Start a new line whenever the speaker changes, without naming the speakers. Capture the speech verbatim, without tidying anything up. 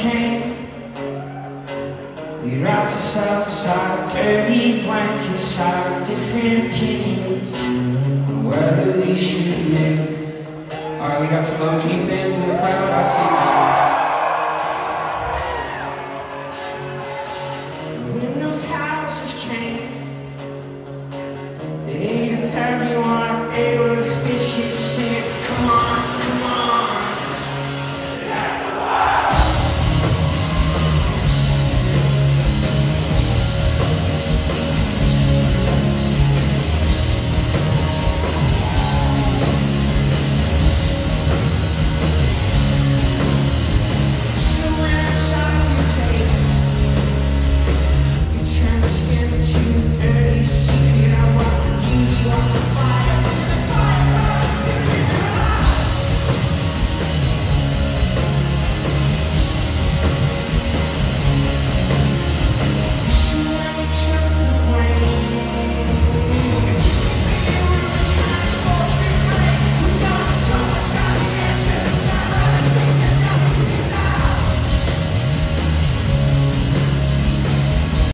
came. We wrapped ourselves inside dirty blankets, out different opinions on whether we should live. Alright, we got some O G fans in the crowd, I see.